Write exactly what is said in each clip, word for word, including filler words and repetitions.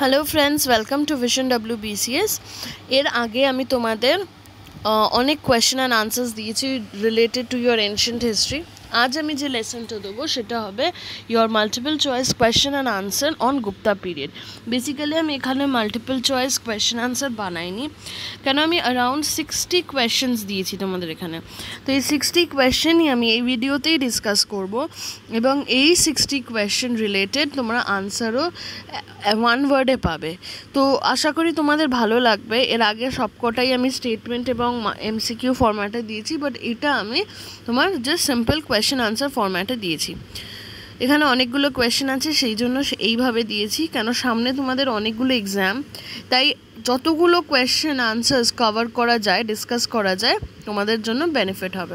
Hello friends, welcome to vision W B C S. এর আগে আমি তোমাদের অনেক কোয়েশ্চেন অ্যান্ড আনসার্স দিয়েছি related to your ancient history. আজ আমি যে লেসনটা দেবো সেটা হবে your multiple choice question and answer on Gupta period. Basically আমি এখানে মাল্টিপল চয়েস কোয়েশ্চেন আনসার বানাইনি, কেন আমি অ্যারাউন্ড সিক্সটি কোয়েশ্চেন্স দিয়েছি তোমাদের এখানে। তো এই সিক্সটি কোয়েশ্চেনই আমি এই ভিডিওতেই ডিসকাস করব, এবং এই সিক্সটি কোয়েশ্চেন রিলেটেড তোমরা আনসারও ওয়ান ওয়ার্ডে পাবে। তো আশা করি তোমাদের ভালো লাগবে। এর আগে সবকটাই আমি স্টেটমেন্ট এবং এমসিকিউ ফরম্যাটে দিয়েছি, বাট এটা আমি তোমার জাস্ট সিম্পল কোয়েশ্চেন আনসার ফরম্যাটে দিয়েছি। এখানে অনেকগুলো কোয়েশ্চেন আছে, সেই জন্য এইভাবে দিয়েছি, কেন সামনে তোমাদের অনেকগুলো এক্সাম, তাই যতগুলো কোয়েশ্চেন আনসার্স কভার করা যায়, ডিসকাস করা যায়, তোমাদের জন্য বেনিফিট হবে।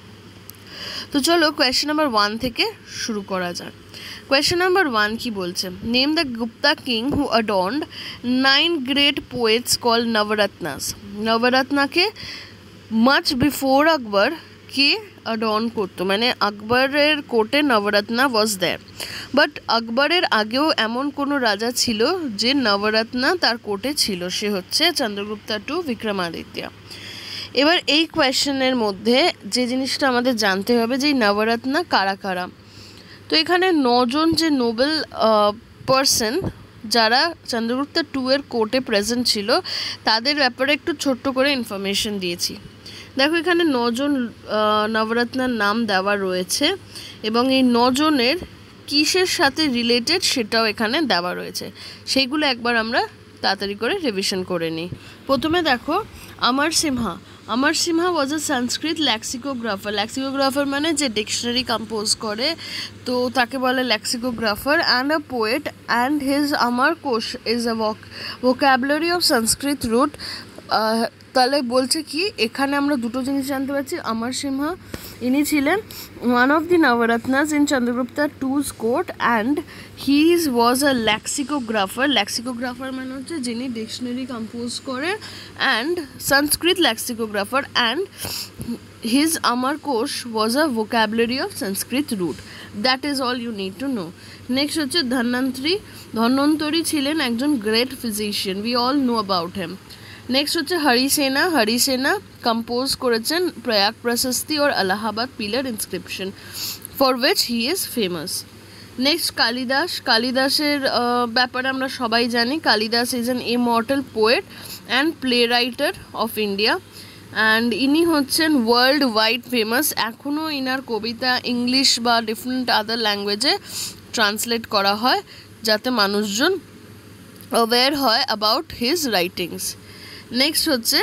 তো চলো কোয়েশ্চেন নাম্বার ওয়ান থেকে শুরু করা যায়। কোয়েশ্চেন নাম্বার ওয়ান কি বলছে? Name the Gupta king who adorned nine great poets call Navaratnas. নবরত্নাকে মাচ বিফোর আকবর কে অ্যাডর্ন করতো, মানে আকবরের কোর্টে নবরত্না ওয়াজ দেয়ার, বাট আকবরের আগেও এমন কোনো রাজা ছিল যে নবরত্না তার কোর্টে ছিল, সে হচ্ছে চন্দ্রগুপ্তা টু বিক্রমাদিত্য। এবার এই কোয়েশ্চেনের মধ্যে যে জিনিসটা আমাদের জানতে হবে যে নবরত্না কারা কারা। তো এখানে নজন যে নোবেল পারসন যারা চন্দ্রগুপ্তা টু এর কোর্টে প্রেজেন্ট ছিল, তাদের ব্যাপারে একটু ছোট্ট করে ইনফরমেশন দিয়েছি। দেখো এখানে নজন নবরত্নার নাম দেওয়া রয়েছে, এবং এই নজনের কিসের সাথে রিলেটেড সেটাও এখানে দেওয়া রয়েছে। সেইগুলো একবার আমরা তাড়াতাড়ি করে রিভিশন করে নিই। প্রথমে দেখো অমর সিমহা। অমর সিমহা ওয়াজ আ সংস্কৃত লেক্সিকোগ্রাফার। লেক্সিকোগ্রাফার মানে যে ডিকশনারি কম্পোজ করে, তো তাকে বলে lexicographer, and a poet, and his Amar Kosh is a vocabulary of Sanskrit root. তাহলে বলছে কি, এখানে আমরা দুটো জিনিস জানতে পারছি। অমর সিমহা ইনি ছিলেন one of the Navaratnas in Chandragupta two's court, and he is was a lexicographer. Lexicographer মানে হচ্ছে যিনি ডিকশনারি কম্পোজ করে, and Sanskrit lexicographer, and his Amar Kosh was a vocabulary of Sanskrit root. That is all you need to know. Next হচ্ছে ধন্বন্তরী। ধন্বন্তরী ছিলেন একজন great physician, we all know about him. Next হচ্ছে Harisena. Harisena compose করেছেন প্রয়াগ প্রশস্তি और Allahabad pillar inscription, for which he is famous. Next Kalidas. কালিদাসের ব্যাপারে আমরা সবাই জানি, Kalidas is an immortal poet and play writer of India, and ইনি হচ্ছেন ওয়ার্ল্ড ওয়াইড ফেমাস। এখনও ইনার কবিতা ইংলিশ বা ডিফারেন্ট আদার ল্যাঙ্গুয়েজে ট্রান্সলেট করা হয়, যাতে মানুষজন অ্যাওয়্যার হয় অ্যাবাউট হিজ রাইটিংস। নেক্সট হচ্ছে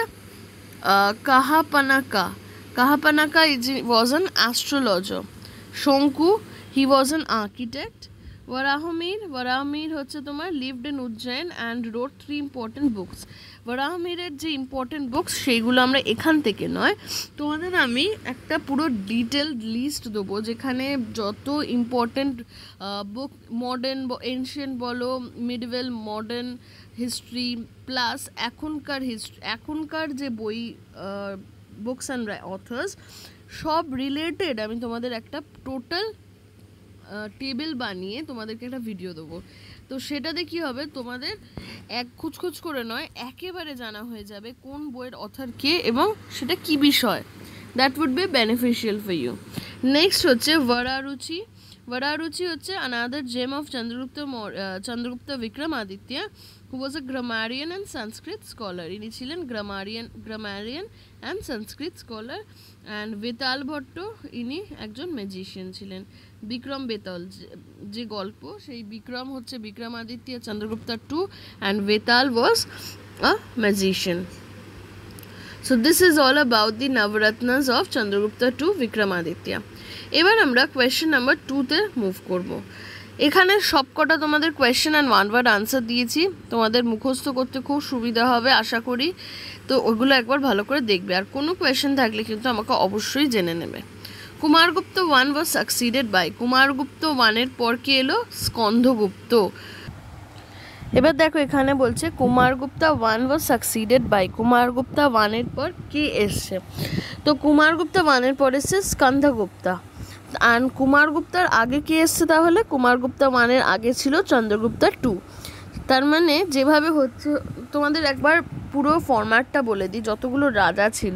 Kshapanaka. Kshapanaka is was an astrologer. Shanku, he was an architect. Varahamihir. Varahamihir হচ্ছে তোমার lived in Ujjain and wrote three important books. ওয়ারাহমিরের যে ইম্পর্টেন্ট বুকস সেইগুলো আমরা এখান থেকে নয়, তোমাদের আমি একটা পুরো ডিটেল লিস্ট দেবো, যেখানে যত ইম্পর্টেন্ট বুক, মডার্ন এনশিয়েন্ট বলো, মিডওয়েল, মডার্ন হিস্ট্রি, প্লাস এখনকার হিস্ট্রি, এখনকার যে বই, বুকস অ্যান্ড অথর্স সব রিলেটেড আমি তোমাদের একটা টোটাল টেবিল বানিয়ে তোমাদেরকে একটা ভিডিও দেবো। তো সেটাতে কী হবে, তোমাদের এক খুচখুচ করে নয়, একেবারে জানা হয়ে যাবে কোন বইয়ের অথর কে এবং সেটা কী বিষয়। That would be beneficial for you. Next হচ্ছে বরারুচি। বরারুচি হচ্ছে another gem of Chandragupta uh, Chandragupta Vikramaditya, who was a grammarian and Sanskrit scholar. ইনি ছিলেন grammarian grammarian and Sanskrit scholar. and Betal Bhatt, ইনি একজন ম্যাজিশিয়ান ছিলেন। বিক্রম বেতাল যে গল্প, সেই বিক্রম হচ্ছে Vikramaditya Chandragupta two, and Betal was a magician. So this is all about the Navaratnas of Chandragupta two Vikramaditya. এবার আমরা কোয়েশ্চেন নাম্বার টুতে মুভ করব। এখানে সবকটা তোমাদের question and one word answer দিয়েছি, তোমাদের মুখস্থ করতে খুব সুবিধা হবে আশা করি। তো ওগুলো একবার ভালো করে দেখবে, আর কোনো কোয়েশ্চেন থাকলে কিন্তু আমাকে অবশ্যই জেনে নেবে। Kumargupta one was succeeded by. Kumargupta ওয়ানের পর কে এলো? স্কন্দগুপ্ত। এবার দেখো এখানে বলছে Kumargupta one was succeeded by. Kumargupta ওয়ানের পর কে এসছে? তো কুমারগুপ্তা ওয়ানের পর এসছে স্কন্দগুপ্তা। অ্যান্ড কুমারগুপ্তার আগে কে এসছে? তাহলে কুমারগুপ্তা ওয়ানের আগে ছিল চন্দ্রগুপ্তা টু। তার মানে যেভাবে হচ্ছে, তোমাদের একবার পুরো ফরম্যাটটা বলে দিই, যতগুলো রাজা ছিল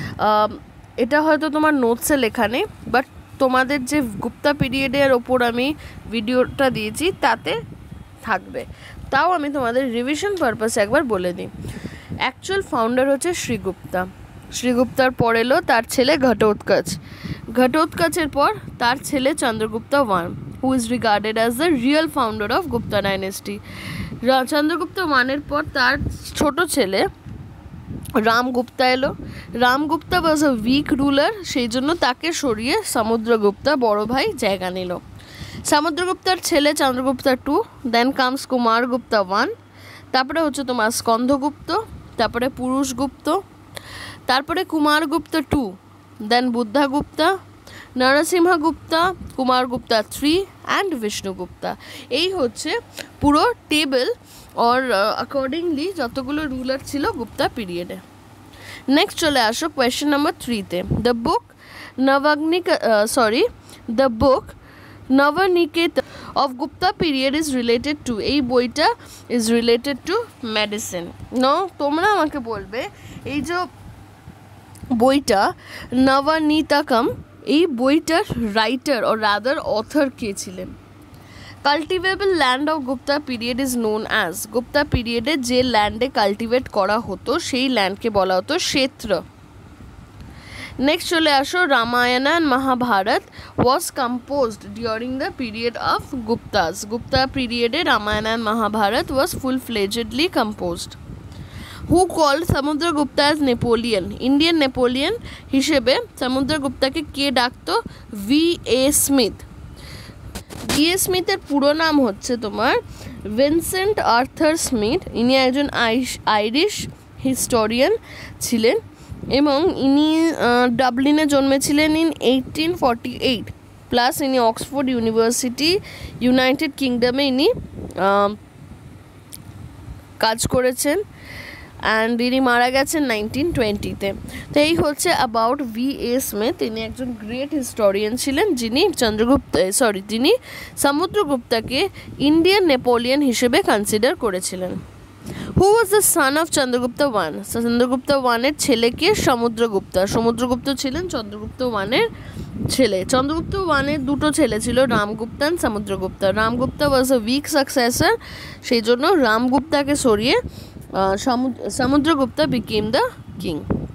এটা হয়তো তোমার নোটসে লেখা নেই, বাট তোমাদের যে গুপ্তা পিরিয়ডের ওপর আমি ভিডিওটা দিয়েছি তাতে থাকবে। তাও আমি তোমাদের রিভিশন পারপাসে একবার বলে দিই। অ্যাকচুয়াল ফাউন্ডার হচ্ছে শ্রীগুপ্তা। শ্রীগুপ্তার পর এলো তার ছেলে ঘটোৎকচ। ঘটোৎকচের পর তার ছেলে Chandragupta one, who is regarded as the real founder of Gupta dynasty. Chandragupta ওয়ানের পর তার ছোট ছেলে রামগুপ্তা এলো। রামগুপ্তা ওয়াজ আ উইক রুলার, সেই জন্য তাকে সরিয়ে সমুদ্রগুপ্তা বড় ভাই জায়গা নিল। সমুদ্রগুপ্তার ছেলে Chandragupta two, then comes Kumargupta one, তারপরে হচ্ছে তোমার স্কন্দগুপ্ত, তারপরে পুরুষগুপ্ত, তারপরে Kumargupta two, then Buddhagupta, Narasimhagupta, Kumargupta three and Vishnugupta. এই হচ্ছে পুরো টেবিল অর অ্যাকর্ডিংলি যতগুলো রুলার ছিল গুপ্তা পিরিয়ডে। নেক্সট চলে আসো কোয়েশ্চেন নাম্বার থ্রিতে। The book Navagnik sorry the book Navaniket of Gupta period is related to, এই বইটা ইজ রিলেটেড টু মেডিসিন। ন তোমরা আমাকে বলবে এই যে বইটা নবনীতকম, এই বইটার রাইটার ও রাদার অথর কে ছিলেন? Cultivable land of Gupta period is known as, Gupta পিরিয়ডে যে ল্যান্ডে কাল্টিভেট করা হতো সেই ল্যান্ডকে বলা হতো ক্ষেত্র। নেক্সট চলে আসো, Ramayana and Mahabharata was composed during the period of Guptas. Gupta পিরিয়ডে Ramayana and Mahabharata was full fledgedly composed. Who called Samudragupta as Napoleon, Indian Napoleon হিসেবে সমুদ্রগুপ্তাকে কে ডাকতো? V A Smith. V A স্মিথের পুরো নাম হচ্ছে তোমার ভিনসেন্ট আর্থার স্মিথ। ইনি একজন আইরিশ হিস্টোরিয়ান ছিলেন এবং ইনি ডাবলিনে জন্মেছিলেন in eighteen forty eight, plus ইনি অক্সফোর্ড ইউনিভার্সিটি ইউনাইটেড কিংডমে ইনি কাজ করেছেন অ্যান্ড ইনি মারা গেছেন নাইনটিন টোয়েন্টিতে। তো এই হচ্ছে অ্যাবাউট ভি এ স্মিথ। তিনি একজন গ্রেট হিস্টোরিয়ান ছিলেন যিনি চন্দ্রগুপ্ত সরি যিনি সমুদ্রগুপ্তাকে ইন্ডিয়ান নেপোলিয়ন হিসেবে কনসিডার করেছিলেন। Who was the son of Chandragupta one, Chandragupta ওয়ানের ছেলেকে সমুদ্রগুপ্তা। সমুদ্রগুপ্ত ছিলেন চন্দ্রগুপ্ত ওয়ানের ছেলে। চন্দ্রগুপ্ত ওয়ানের দুটো ছেলে ছিল, Ramagupta and Samudragupta. Ramagupta was a weak successor, সেই জন্য রামগুপ্তাকে সরিয়ে Samudragupta became the king.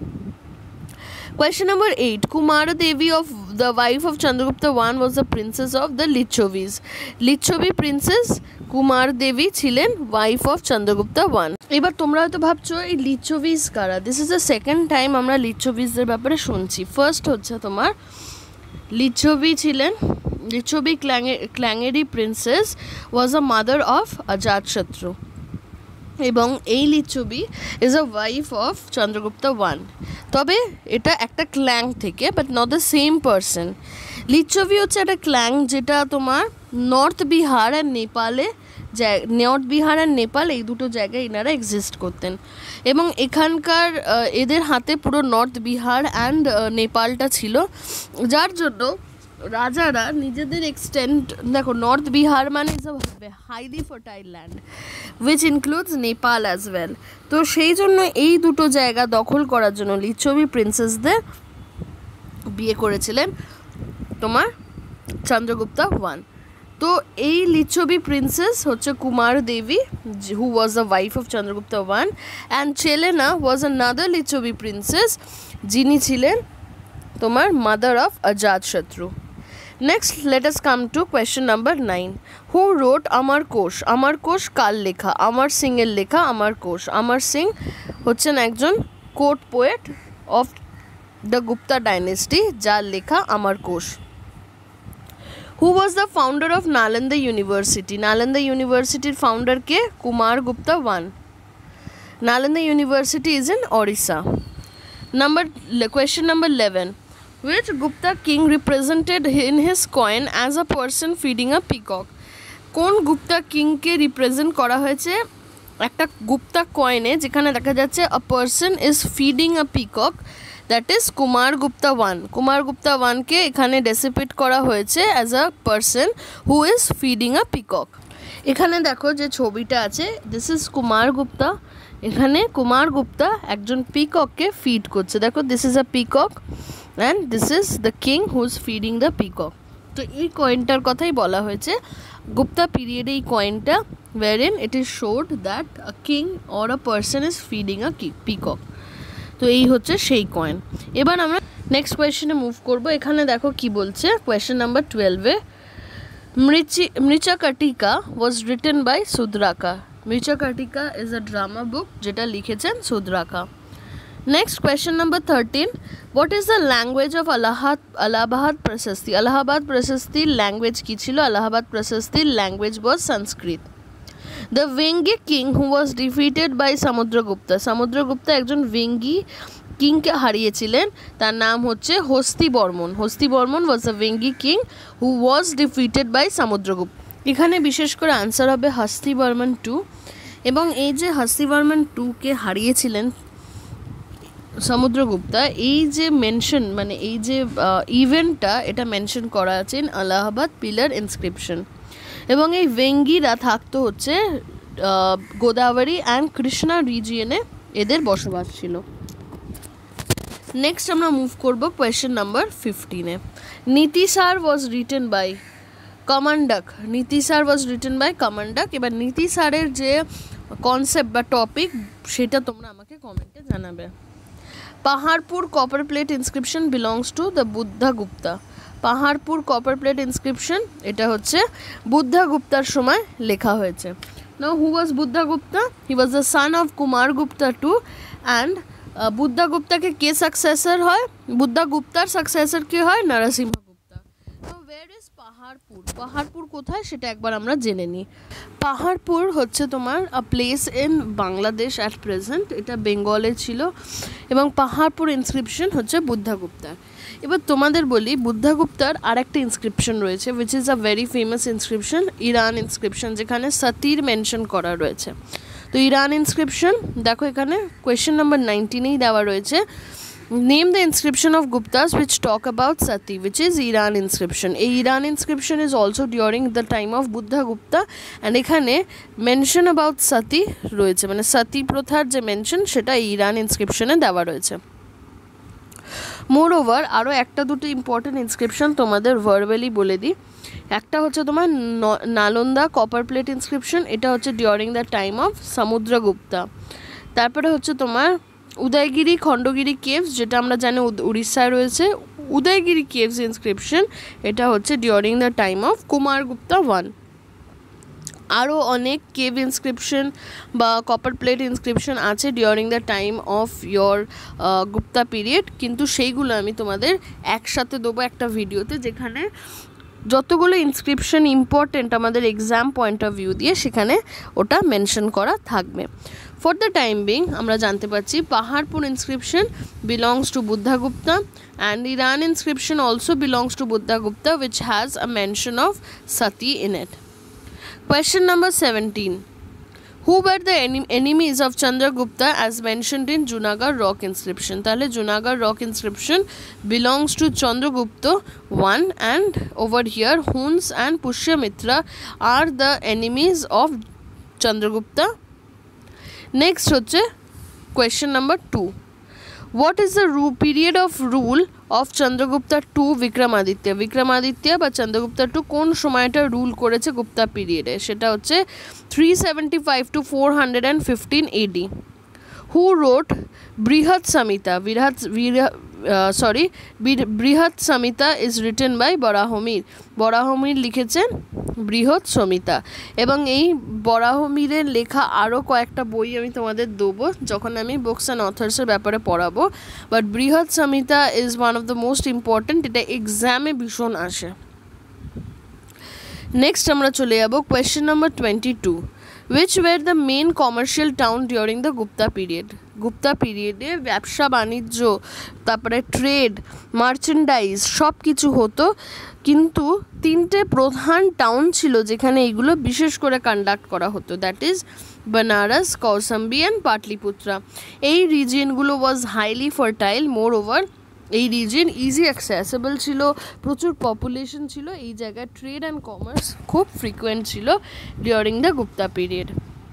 Question number eight. Kumara Devi, of the wife of Chandragupta one, was the princess of the Lichovis. Lichovi princess Kumar Devi ছিলেন wife of Chandragupta one. এবার তোমরা হয়তো ভাবছো এই লিচোভিস কারা? This is the second time আমরা লিচোভিসদের ব্যাপারে শুনছি। ফার্স্ট হচ্ছে তোমার লিচোভি ছিলেন, লিচোভি ক্ল্যাঙেরি princess was a mother of Ajatashatru, এবং এই Lichchhavi is a wife of Chandragupta one. তবে এটা একটা ক্ল্যাং থেকে, but not the same person. Lichchhavi হচ্ছে একটা ক্ল্যাং যেটা তোমার নর্থ বিহার আর নেপালে, নর্থ বিহার আর নেপাল এই দুটো জায়গায় এনারা এক্সিস্ট করতেন, এবং এখানকার এদের হাতে পুরো নর্থ বিহার অ্যান্ড নেপালটা ছিল, যার জন্য রাজারা নিজেদের এক্সটেন্ট, দেখো নর্থ বিহার মানে is a highly fertile land which includes Nepal as well. তো সেই জন্য এই দুটো জায়গা দখল করার জন্য লিচোভি প্রিন্সেসদের বিয়ে করেছিলেন তোমার চন্দ্রগুপ্তা ওয়ান। তো এই লিচোভি প্রিন্সেস হচ্ছে Kumar Devi, who was the wife of Chandragupta one, and Chellana was another Lichchhavi princess যিনি ছিলেন তোমার mother of Ajatashatru. Next let us come to question number nine. Who wrote Amar Kosh? আমার কোষ কার লেখা? আমার সিং এর লেখা আমার কোষ। আমার সিং হচ্ছেন একজন court poet of the Gupta dynasty, যার লেখা Amar Kosh. Who was the founder of Nalanda university? Nalanda ইউনিভার্সিটির ফাউন্ডার কে? Kumar Gupta one. Nalanda university is in Odisha. Number question number eleven. Which Gupta king represented in his coin as a person feeding a peacock? কোন Gupta কিংকে represent করা হয়েছে একটা গুপ্তা কয়েনে, যেখানে দেখা যাচ্ছে a person is feeding a peacock, that is Kumar Gupta one. Kumar Gupta ওয়ানকে এখানে depict করা হয়েছে as a person who is feeding a peacock. এখানে দেখো যে ছবিটা আছে, দিস ইজ কুমার গুপ্তা। এখানে কুমার গুপ্তা একজন পিকককে ফিড করছে। দেখো this is a peacock and this is the king who is feeding the peacock. তো এই কয়েনটার কথাই বলা হয়েছে গুপ্তা পিরিয়ডে এই কয়েনটা, wherein it is showed that a king or a person is feeding a peacock. তো এই হচ্ছে সেই কয়েন। এবার আমরা নেক্সট কোয়েশ্চেনে মুভ করব। এখানে দেখো কি বলছে, কোয়েশ্চেন নাম্বার টুয়েলভে, মৃচি Mrichchhakatika was written by Shudraka. Mrichchhakatika is a drama book যেটা লিখেছেন Shudraka. Next question number thirteen, what is the language of আলাহাদ আলাহাবাদ প্রশস্তি। আলাহাবাদ প্রশস্তির ল্যাঙ্গুয়েজ কী ছিল? আলাহাবাদ প্রশস্তির language was Sanskrit. The Vengi king who was defeated by Samudragupta. Samudragupta একজন ভেঙ্গি কিংকে হারিয়েছিলেন, তার নাম হচ্ছে Hastivarman. Hastivarman was the Vengi king who was defeated by Samudragupta. এখানে বিশেষ করে আনসার হবে হস্তিবর্মন টু। এবং এই যে হস্তিবর্মন টুকে হারিয়েছিলেন সমুদ্রগুপ্তা, এই যে মেনশন মানে এই যে ইভেন্টটা এটা মেনশন করা আছে ইন আলাহাবাদ পিলার ইনস্ক্রিপশন। এবং এই ভেঙ্গিরা থাকতো হচ্ছে গোদাবরী অ্যান্ড কৃষ্ণা রিজিয়নে, এদের বসবাস ছিল। নেক্সট আমরা মুভ করব কোয়েশ্চেন নাম্বার ফিফটিনে। Nitisar was written by Kamandak. Nitisar was written by Kamandak. এবার নীতিসারের যে কনসেপ্ট বা টপিক সেটা তোমরা আমাকে কমেন্টে জানাবে। Paharpur copper plate inscription belongs to the Buddha Gupta. Paharpur copper plate inscription এটা হচ্ছে বুদ্ধা গুপ্তার সময় লেখা হয়েছে। Now who was Buddha Gupta? He was the son of Kumar Gupta two and Buddha গুপ্তাকে কে সাকসেসর হয়? বুদ্ধা গুপ্তার সাকসেসর কে হয়? Narasimha Gupta. Now where is Paharpur? Paharpur কোথায় সেটা একবার আমরা জেনে নিই। পাহাড়পুর হচ্ছে তোমার a place in Bangladesh at present, এটা বেঙ্গলে ছিল। এবং পাহাড়পুর ইনস্ক্রিপশন হচ্ছে বুদ্ধা গুপ্তার। এবার তোমাদের বলি বুদ্ধাগুপ্তার আর একটা ইনস্ক্রিপশন রয়েছে which is a very famous inscription, Eran inscription, যেখানে সতীর মেনশন করা রয়েছে। তো ইরান ইনস্ক্রিপশন দেখো এখানে কোয়েশ্চেন নাম্বার নাইনটিনেই দেওয়া রয়েছে, name the inscription of Guptas which talk about sati, which is Eran inscription. এই Eran inscription is also during the time of Buddhagupta and এখানে মেনশন অ্যাবাউট সতী রয়েছে, মানে সতী প্রথার যে মেনশন সেটা এই ইরান ইনস্ক্রিপশনে দেওয়া রয়েছে। মোর ওভার আরও একটা দুটো ইম্পর্টেন্ট ইনস্ক্রিপশন তোমাদের ভার্বালি বলে দিই। একটা হচ্ছে তোমার নালন্দা কপার প্লেট ইনস্ক্রিপশন, এটা হচ্ছে during the time of Samudragupta. তারপরে হচ্ছে তোমার উদয়গিরি খণ্ডগিরি কেভস, যেটা আমরা জানি উড়িষ্যায় রয়েছে। উদয়গিরি কেভস ইনস্ক্রিপশন এটা হচ্ছে during the time of Kumargupta one. আরও অনেক কেভ ইনস্ক্রিপশন বা কপার প্লেট ইনস্ক্রিপশন আছে during the time of your Gupta period, কিন্তু সেইগুলো আমি তোমাদের একসাথে দেবো একটা ভিডিওতে, যেখানে যতগুলো ইনস্ক্রিপশন ইম্পর্টেন্ট আমাদের এক্সাম পয়েন্ট অফ ভিউ দিয়ে সেখানে ওটা মেনশন করা থাকবে। ফর দ্য টাইম বিং আমরা জানতে পারছি Paharpur inscription belongs to Buddhagupta and Eran inscription also belongs to Buddhagupta which has a mention of sati in it. Question number seventeen. Who were the en- enemies of Chandragupta as mentioned in Junagadh rock inscription? তাহলে Junagadh rock inscription belongs to Chandragupta one, and over here Huns and Pushyamitra are the enemies of Chandragupta. Next হচ্ছে question number two. What is the ru- period of rule of Chandragupta two Vikramaditya? Vikramaditya বা Chandragupta two কোন সময়টা rule করেছে গুপ্তা পিরিয়ডে? সেটা হচ্ছে three seventy-five to four fifteen A D. Who wrote Brihat Samhita? Brihat uh, sorry Brihat Samhita is written by Barahomir. Barahomir লিখেছেন বৃহৎ সমিতা। এবং এই বরাহমিরের লেখা আরও কয়েকটা বই আমি তোমাদের দেবো যখন আমি বুকস অ্যান্ড অথার্সের ব্যাপারে পড়াবো, but Brihat Samhita is one of the most important, এটা এক্সামে ভীষণ আসে। নেক্সট আমরা চলে যাব question number twenty two. which were the main commercial town during the Gupta period? Gupta পিরিয়ডে ব্যবসা বাণিজ্য, তারপরে ট্রেড, মার্চেন্ডাইজ সব কিছু হতো, কিন্তু তিনটে প্রধান টাউন ছিল যেখানে এইগুলো বিশেষ করে কন্ডাক্ট করা হতো, that is Benares, Kaushambi and Pataliputra. এই রিজিয়নগুলো was highly fertile, moreover এই রিজিয়ন ইজি অ্যাক্সেসেবল ছিল, প্রচুর পপুলেশন ছিল, এই জায়গায় ট্রেড অ্যান্ড কমার্স খুব ফ্রিকুয়েন্ট ছিল ডিউরিং দ্য গুপ্তা পিরিয়ড।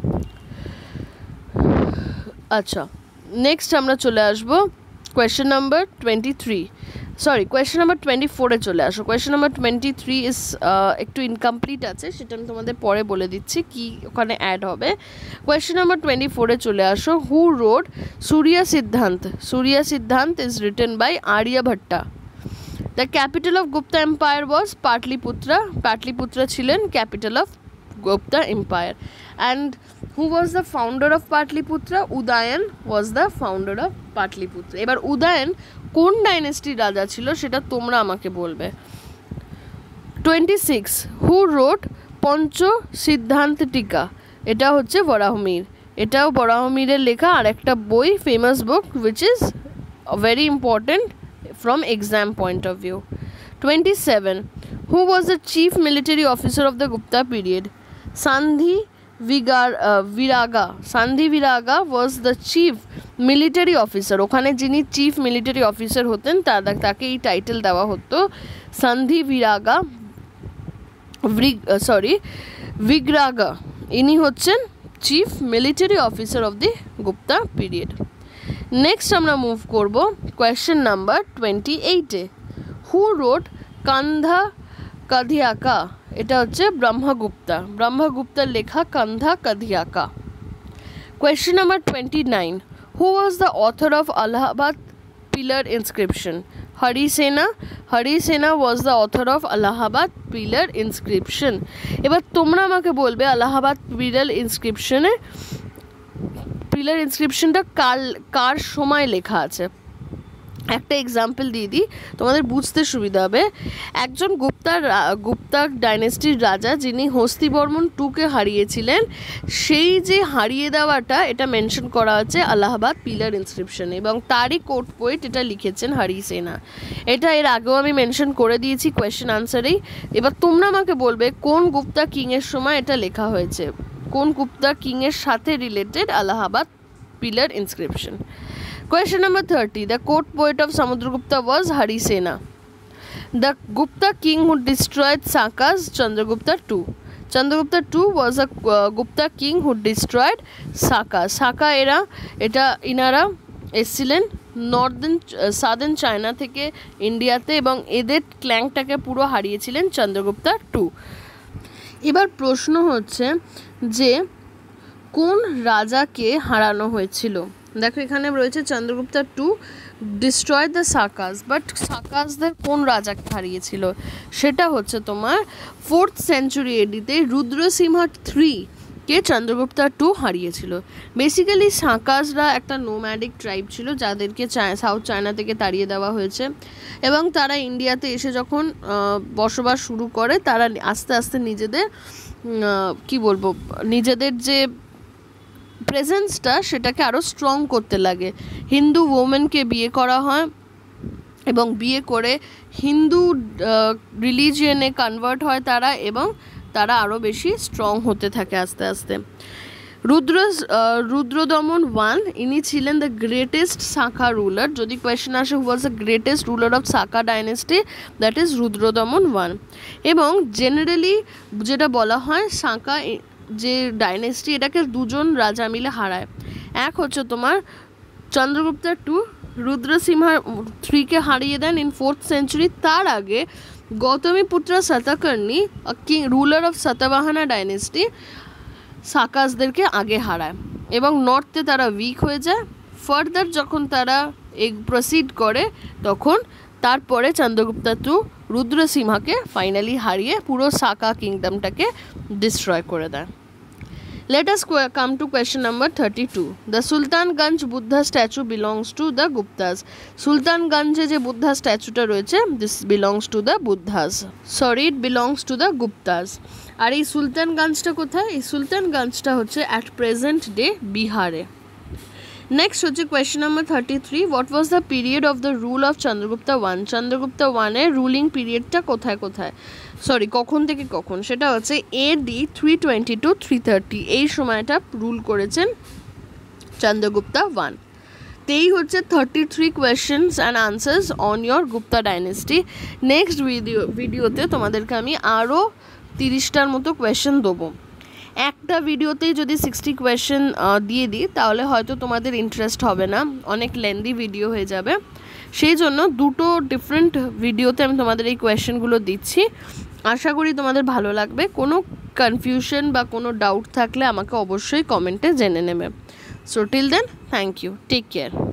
আচ্ছা, নেক্সট আমরা চলে আসবো question number twenty three sorry question number twenty ফোরে চলে আসো। কোয়েশ্চেন নাম্বার টোয়েন্টি থ্রি ইস একটু ইনকমপ্লিট আছে, সেটা আমি তোমাদের পরে বলে দিচ্ছি কি ওখানে অ্যাড হবে। কোয়েশ্চেন নাম্বার টোয়েন্টি ফোরে চলে আসো। Who wrote Surya Siddhanta? Surya Siddhanta is written by Aryabhatta. The capital of Gupta empire was Pataliputra. Pataliputra ছিলেন capital of Gupta Empire. And who was the founder of Patliputra? Udayan was the founder of Patliputra. এবার উদয়ন কোন ডাইনেস্টির রাজা ছিল সেটা তোমরা আমাকে বলবে। টোয়েন্টি সিক্স হু রোড পঞ্চ সিদ্ধান্ত টিকা? এটা হচ্ছে বরাহমির। এটাও বরাহমিরের লেখা আর একটা বই, famous book, which is very important from exam point of view. Twenty seven who was the chief military officer of the Gupta period? Sandhi Vigar, uh, Viraga. Sandhi Viraga was the chief military officer. ওখানে যিনি chief military officer হতেন তাকে এই title দেওয়া হতো সান্ধি ভিরাগা sorry Vigraha. ইনি হচ্ছেন chief military officer of the Gupta period. Next আমরা মুভ করব কোয়েশ্চেন নাম্বার টোয়েন্টি এইটে। Who wrote Khanda Khadyaka? এটা হচ্ছে ব্রহ্মগুপ্তা। ব্রহ্মগুপ্তার লেখা Khanda Khadyaka. Question number twenty nine who was the author of Allahabad pillar inscription? Hari Sena. Hari Sena was the author of Allahabad pillar inscription. এবার তোমরা আমাকে বলবে আলাহাবাদ পিলার ইনস্ক্রিপশনে পিলার ইনস্ক্রিপশনটা কার কার সময় লেখা আছে। একটা এক্সাম্পল দিয়ে দিই, তোমাদের বুঝতে সুবিধা হবে। একজন গুপ্তার গুপ্তা ডাইনেস্টির রাজা যিনি হস্তিবর্মন টুকে হারিয়েছিলেন, সেই যে হারিয়ে দেওয়াটা এটা মেনশন করা আছে আলাহাবাদ পিলার ইনস্ক্রিপশনে, এবং তারই কোট পোয়েট এটা লিখেছেন হরি সেনা। এটা এর আগেও আমি মেনশন করে দিয়েছি কোয়েশ্চেন আনসারেই। এবার তোমরা আমাকে বলবে কোন গুপ্তা কিংয়ের সময় এটা লেখা হয়েছে, কোন গুপ্তা কিংয়ের সাথে related Allahabad pillar inscription. Question number thirty. The court poet of Samudragupta was Harisena. The Gupta king who destroyed Sakas, Chandragupta the second. Chandragupta the second was a uh, Gupta king who destroyed Saka. Saka era এটা ইনারা এসেছিলেন Northern southern China থেকে ইন্ডিয়াতে, এবং এদের ক্ল্যাংটাকে পুরো হারিয়েছিলেন Chandragupta two. এবার প্রশ্ন হচ্ছে যে কোন রাজাকে হারানো হয়েছিল? দেখো এখানে রয়েছে Chandragupta two destroy the Sakas, but সাকাসদের কোন রাজাকে হারিয়েছিল? সেটা হচ্ছে তোমার ফোর্থ সেঞ্চুরি এডিতে রুদ্রসিংহা থ্রি কে চন্দ্রগুপ্তা টু হারিয়েছিল। বেসিক্যালি সাকাসরা একটা নোম্যাডিক ট্রাইব ছিল যাদেরকে সাউথ চায়না থেকে তাড়িয়ে দেওয়া হয়েছে, এবং তারা ইন্ডিয়াতে এসে যখন বসবাস শুরু করে তারা আস্তে আস্তে নিজেদের কি বলবো নিজেদের যে প্রেজেন্সটা সেটাকে আরও স্ট্রং করতে লাগে। হিন্দু ওমেনকে বিয়ে করা হয় এবং বিয়ে করে হিন্দু রিলিজিয়নে কনভার্ট হয় তারা, এবং তারা আরও বেশি স্ট্রং হতে থাকে আস্তে আস্তে। রুদ্র রুদ্রদমন ওয়ান ইনি ছিলেন দ্য গ্রেটেস্ট সাকা রুলার। যদি কোয়েশ্চেন আসে who was the greatest ruler of Saka dynasty, that is Rudradaman one. এবং জেনারেলি যেটা বলা হয় সাকা যে ডাইনেস্টি এটাকে দুজন রাজা মিলে হারায়। এক হচ্ছে তোমার চন্দ্রগুপ্তা টু রুদ্রসিংহা থ্রিকে হারিয়ে দেন ইন ফোর্থ সেঞ্চুরি। তার আগে Gautamiputra Satakarni king ruler of Satavahana dynasty সাকাসদেরকে আগে হারায়, এবং নর্থে তারা উইক হয়ে যায়। ফার্দার যখন তারা এই প্রসিড করে তখন তারপরে চন্দ্রগুপ্তা টু রুদ্রসিংহাকে ফাইনালি হারিয়ে পুরো সাকা কিংডমটাকে ডিস্ট্রয় করে দেয়। Let us come to question number thirty-two. The Sultanganj Buddha statue belongs to the Guptas. Sultanganj যে বুদ্ধা স্ট্যাচুটা রয়েছে, this belongs to the Buddhas. Sorry, it belongs to the Guptas. আর এই সুলতানগঞ্জটা কোথায়? এই সুলতানগঞ্জটা হচ্ছে at present day বিহারে। Next হচ্ছে question number thirty three. What was the period of the rule of Chandragupta one? Chandragupta ওয়ানের ruling পিরিয়ডটা কোথায় কোথায় সরি কখন থেকে কখন? সেটা হচ্ছে A D three twenty to three thirty, এই সময়টা রুল করেছেন চন্দ্রগুপ্তা ওয়ান। এই হচ্ছে thirty three questions and answers on your Gupta dynasty. Next video ভিডিওতে তোমাদেরকে আমি আরও তিরিশটার মতো কোয়েশ্চেন দেবো। একটা ভিডিওতেই যদি সিক্সটি কোয়েশ্চেন দিয়ে দিই তাহলে হয়তো তোমাদের ইন্টারেস্ট হবে না, অনেক লেন্দি ভিডিও হয়ে যাবে। সেই জন্য দুটো ডিফারেন্ট ভিডিওতে আমি তোমাদের এই কোয়েশ্চেনগুলো দিচ্ছি। আশা করি তোমাদের ভালো লাগবে। কোনো কনফিউশন বা কোনো ডাউট থাকলে আমাকে অবশ্যই কমেন্টে জেনে নেবে। So till then, thank you, take care.